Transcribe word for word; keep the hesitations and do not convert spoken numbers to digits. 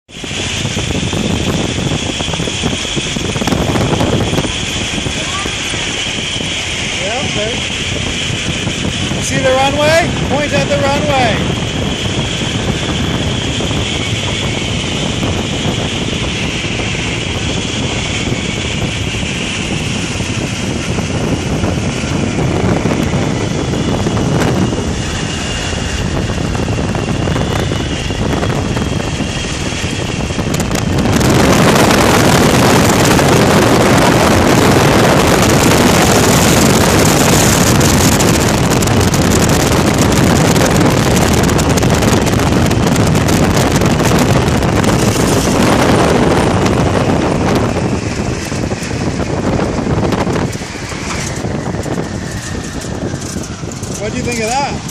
Yeah, okay. You see the runway? Point at the runway. What do you think of that?